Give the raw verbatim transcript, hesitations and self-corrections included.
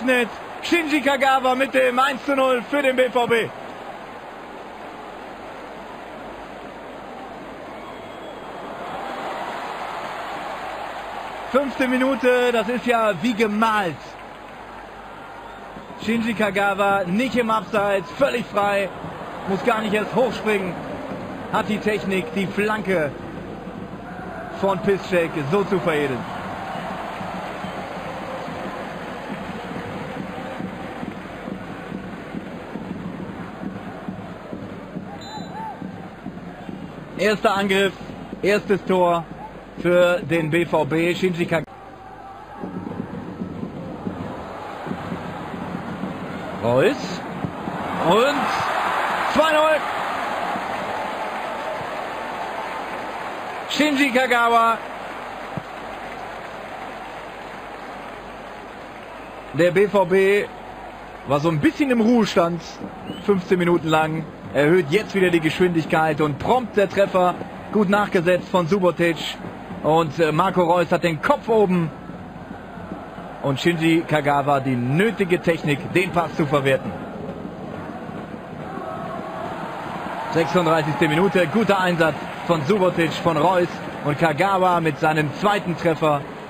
eröffnet Shinji Kagawa mit dem eins zu null für den B V B. Fünfte Minute, das ist ja wie gemalt. Shinji Kagawa nicht im Abseits, völlig frei, muss gar nicht erst hochspringen, hat die Technik, die Flanke von Piszczek so zu veredeln. Erster Angriff, erstes Tor für den B V B. Shinji Kagawa. Reus und zwei null. Shinji Kagawa. Der B V B war so ein bisschen im Ruhestand, fünfzehn Minuten lang, erhöht jetzt wieder die Geschwindigkeit und prompt der Treffer, gut nachgesetzt von Subotic und Marco Reus hat den Kopf oben und Shinji Kagawa die nötige Technik, den Pass zu verwerten. sechsunddreißigste Minute, guter Einsatz von Subotic, von Reus und Kagawa mit seinem zweiten Treffer